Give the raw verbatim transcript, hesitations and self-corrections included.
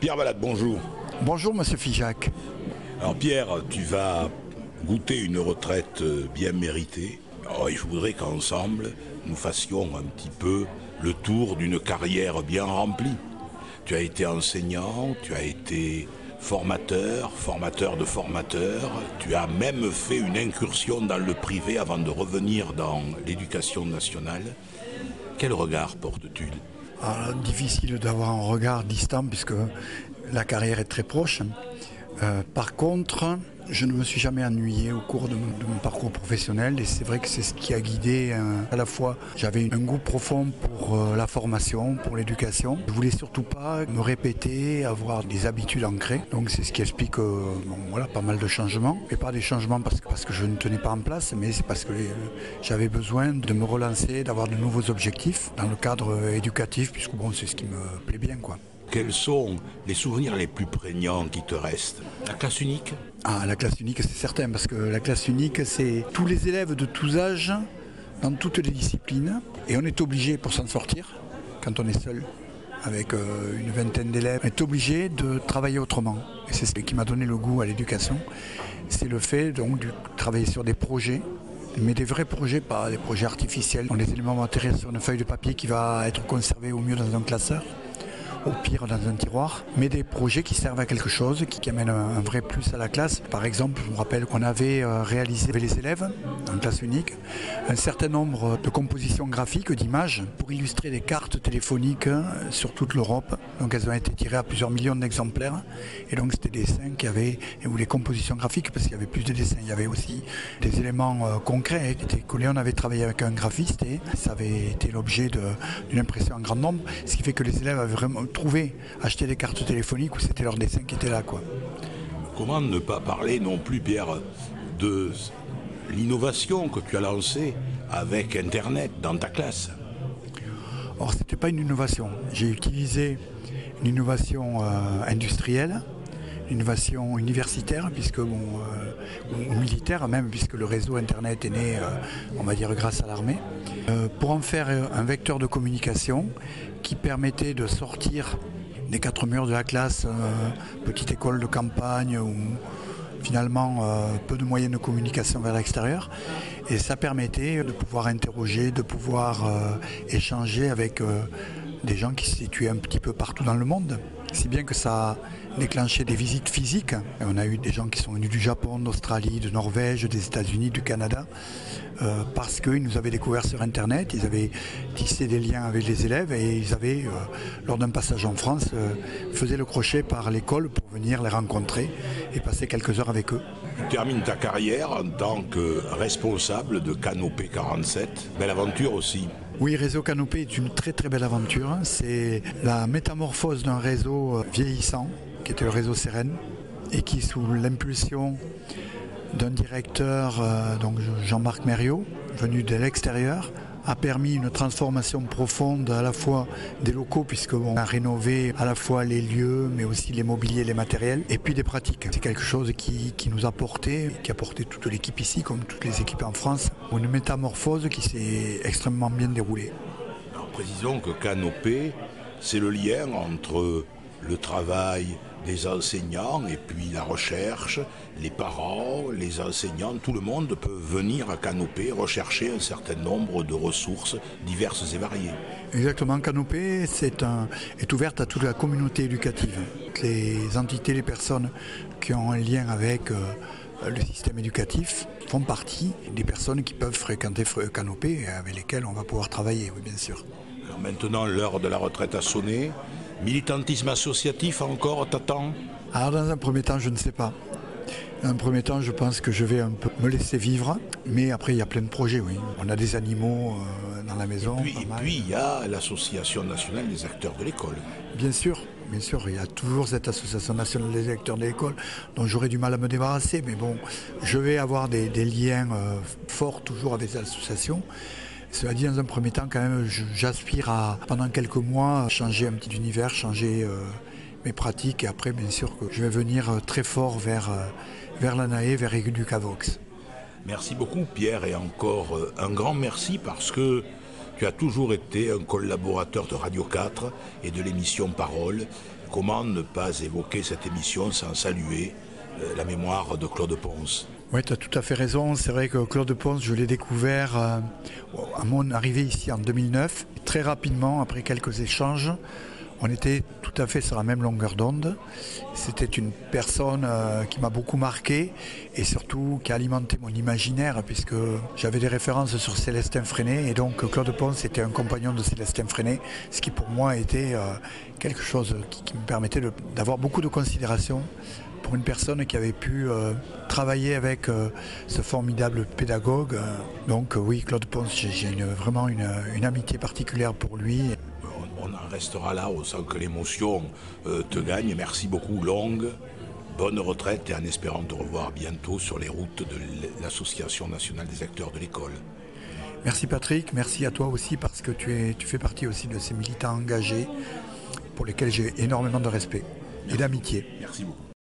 Pierre Valade, bonjour. Bonjour Monsieur Figeac. Alors Pierre, tu vas goûter une retraite bien méritée. Alors, je voudrais qu'ensemble, nous fassions un petit peu le tour d'une carrière bien remplie. Tu as été enseignant, tu as été formateur, formateur de formateurs. Tu as même fait une incursion dans le privé avant de revenir dans l'éducation nationale. Quel regard portes-tu ? Alors, difficile d'avoir un regard distant puisque la carrière est très proche. Euh, par contre, je ne me suis jamais ennuyé au cours de mon, de mon parcours professionnel et c'est vrai que c'est ce qui a guidé euh, à la fois. J'avais un goût profond pour euh, la formation, pour l'éducation. Je voulais surtout pas me répéter, avoir des habitudes ancrées. Donc c'est ce qui explique euh, bon, voilà, pas mal de changements. Et pas des changements parce que, parce que je ne tenais pas en place, mais c'est parce que euh, j'avais besoin de me relancer, d'avoir de nouveaux objectifs dans le cadre euh, éducatif, puisque bon, c'est ce qui me plaît bien, quoi. Quels sont les souvenirs les plus prégnants qui te restent ? La classe unique ? Ah, la classe unique, c'est certain, parce que la classe unique, c'est tous les élèves de tous âges, dans toutes les disciplines, et on est obligé, pour s'en sortir, quand on est seul, avec euh, une vingtaine d'élèves, on est obligé de travailler autrement. Et c'est ce qui m'a donné le goût à l'éducation, c'est le fait donc de travailler sur des projets, mais des vrais projets, pas des projets artificiels. On a des éléments matériels sur une feuille de papier qui va être conservé au mieux dans un classeur, au pire dans un tiroir, mais des projets qui servent à quelque chose, qui, qui amènent un, un vrai plus à la classe. Par exemple, je me rappelle qu'on avait euh, réalisé avec les élèves, en classe unique, un certain nombre de compositions graphiques, d'images, pour illustrer des cartes téléphoniques sur toute l'Europe. Donc elles ont été tirées à plusieurs millions d'exemplaires, et donc c'était des dessins qui avaient, ou les compositions graphiques, parce qu'il y avait plus de dessins, il y avait aussi des éléments euh, concrets qui étaient collés. On avait travaillé avec un graphiste, et ça avait été l'objet de, d'une impression en grand nombre, ce qui fait que les élèves avaient vraiment trouver, acheter des cartes téléphoniques où c'était leur dessin qui était là, quoi. Comment ne pas parler non plus, Pierre, de l'innovation que tu as lancée avec Internet dans ta classe ? Or, c'était pas une innovation. J'ai utilisé une innovation euh, industrielle, une innovation universitaire, puisque bon, euh, ou militaire même, puisque le réseau Internet est né, euh, on va dire, grâce à l'armée, euh, pour en faire un vecteur de communication qui permettait de sortir des quatre murs de la classe, euh, petite école de campagne où finalement euh, peu de moyens de communication vers l'extérieur, et ça permettait de pouvoir interroger, de pouvoir euh, échanger avec euh, des gens qui se situaient un petit peu partout dans le monde, si bien que ça a déclenché des visites physiques. Et on a eu des gens qui sont venus du Japon, d'Australie, de Norvège, des États-Unis, du Canada, euh, parce qu'ils nous avaient découvert sur Internet, ils avaient tissé des liens avec les élèves et ils avaient, euh, lors d'un passage en France, euh, faisaient le crochet par l'école pour venir les rencontrer et passer quelques heures avec eux. Tu termines ta carrière en tant que responsable de Canopé quarante-sept. Belle aventure aussi. Oui, Réseau Canopé est une très très belle aventure. C'est la métamorphose d'un réseau vieillissant, qui était le réseau Sérène, et qui, sous l'impulsion d'un directeur, euh, donc Jean-Marc Mériot, venu de l'extérieur, a permis une transformation profonde à la fois des locaux, puisqu'on a rénové à la fois les lieux, mais aussi les mobiliers, les matériels, et puis des pratiques. C'est quelque chose qui, qui nous a porté, qui a porté toute l'équipe ici, comme toutes les équipes en France, une métamorphose qui s'est extrêmement bien déroulée. Alors, précisons que Canopé, c'est le lien entre le travail des enseignants et puis la recherche, les parents, les enseignants, tout le monde peut venir à Canopé rechercher un certain nombre de ressources diverses et variées. Exactement, Canopé c'est un, est ouverte à toute la communauté éducative. Les entités, les personnes qui ont un lien avec euh, le système éducatif font partie des personnes qui peuvent fréquenter Canopé et avec lesquelles on va pouvoir travailler, oui bien sûr. Alors maintenant, l'heure de la retraite a sonné. Militantisme associatif encore, t'attends ? Alors dans un premier temps, je ne sais pas. Dans un premier temps, je pense que je vais un peu me laisser vivre, mais après il y a plein de projets, oui. On a des animaux euh, dans la maison. Et puis, et puis il y a l'Association nationale des acteurs de l'école. Bien sûr, bien sûr, il y a toujours cette Association nationale des acteurs de l'école dont j'aurais du mal à me débarrasser, mais bon, je vais avoir des, des liens euh, forts toujours avec cette association. Cela dit, dans un premier temps, quand même, j'aspire à, pendant quelques mois, changer un petit univers, changer euh, mes pratiques. Et après, bien sûr, que je vais venir très fort vers, euh, vers l'Anaé, vers Educavox. Merci beaucoup, Pierre, et encore euh, un grand merci parce que tu as toujours été un collaborateur de Radio quatre et de l'émission Parole. comment ne pas évoquer cette émission sans saluer euh, la mémoire de Claude Pons? Oui, tu as tout à fait raison. C'est vrai que Claude Pons, je l'ai découvert euh, à mon arrivée ici en deux mille neuf. Très rapidement, après quelques échanges, on était tout à fait sur la même longueur d'onde. C'était une personne euh, qui m'a beaucoup marqué et surtout qui a alimenté mon imaginaire puisque j'avais des références sur Célestin Freinet et donc Claude Pons était un compagnon de Célestin Freinet, ce qui pour moi était euh, quelque chose qui, qui me permettait de, d'avoir beaucoup de considération pour une personne qui avait pu euh, travailler avec euh, ce formidable pédagogue. Donc euh, oui, Claude Pons, j'ai, j'ai une, vraiment une, une amitié particulière pour lui. On en restera là, on sent que l'émotion euh, te gagne. Merci beaucoup, longue, bonne retraite et en espérant te revoir bientôt sur les routes de l'Association nationale des acteurs de l'école. Merci Patrick, merci à toi aussi parce que tu, es, tu fais partie aussi de ces militants engagés pour lesquels j'ai énormément de respect et d'amitié. Merci beaucoup.